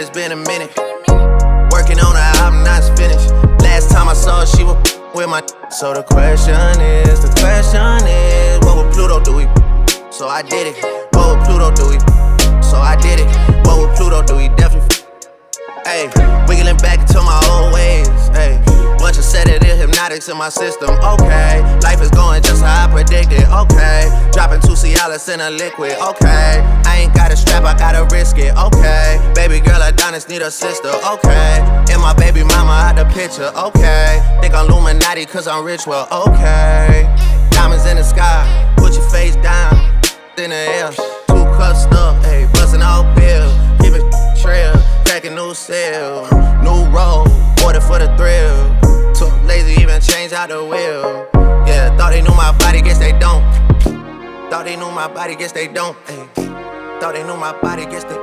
it's been a minute. Working on her album, not finished. Last time I saw her, she was with my. So the question is, what would Pluto do? So I did it. What would Pluto do? So I did it. What would Pluto do? He definitely. Ayy, wiggling back into my old ways. Ayy, bunch of sedatives, hypnotics in my system. Okay, life is going just how I predicted. Okay, dropping 2 Cialis in a liquid. Okay, I ain't got a strap, I gotta risk it. Okay, baby girl Adonis need a sister. Okay, and my baby mama out the picture. Okay, think I'm Luminati cause I'm rich. Well, okay, diamonds in the sky, put your face down in the air. 2 cups stuck, ayy, bussin all pills. Give it trail. Cracking new cell, new road, order for the thrill. Too lazy, even change out the wheel. Yeah, thought they knew my body, guess they don't. Thought they knew my body, guess they don't. Ay. Thought they knew my body, guess they.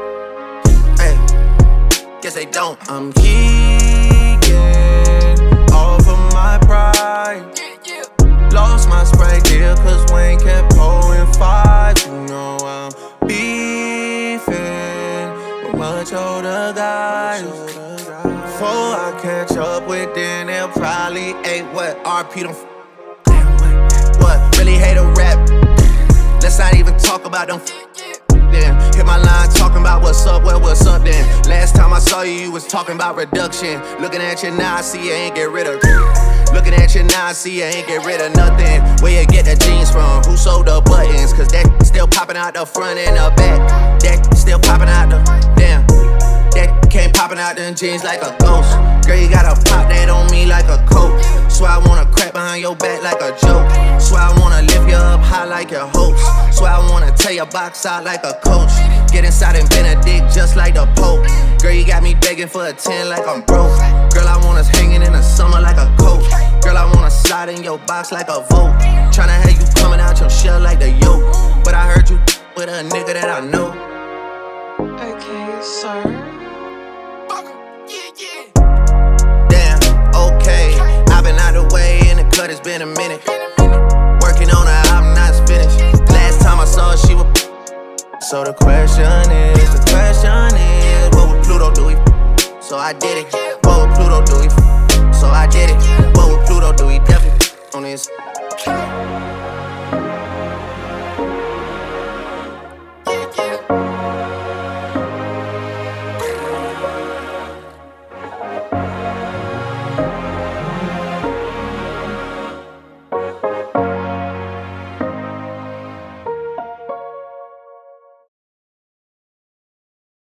Ay. Guess they don't. I'm geeking off of my pride. Lost my Sprite deal, cause Wayne kept pulling 5. You know I'm beefing. Much older guys. Before I catch up with them, they'll probably ain't what RP them. What really hate a rap? Let's not even talk about them. Then hit my line talking about what's up, well, what's up then. Last time I saw you, you was talking about reduction. Looking at you now, I see you ain't get rid of. Looking at you now, I see you ain't get rid of nothing. Where you get the jeans from? Who sold the buttons? Cause that still popping out the front and the back. That still popping out the damn. That came popping out them jeans like a ghost. Girl, you gotta pop that on me like a coat. Swear I wanna crack behind your back like a joke. Swear I wanna lift you up high like your host. Swear I wanna tear your box out like a coach. Get inside and Benedict just like the Pope. Girl, you got me begging for a 10 like I'm broke. Girl, I want us hanging in the summer like a coat. Girl, I wanna slide in your box like a vote. Tryna have you coming out your shell like the yoke. But I heard you with a nigga that I know. Okay, sir. Damn, okay. I've been out the way in the cut, it's been a minute. Working on her album, not finished. Last time I saw her, she was. So the question is, what would Pluto do? So I did it. What would Pluto do? So I did it. What would Pluto do? He definitely on this.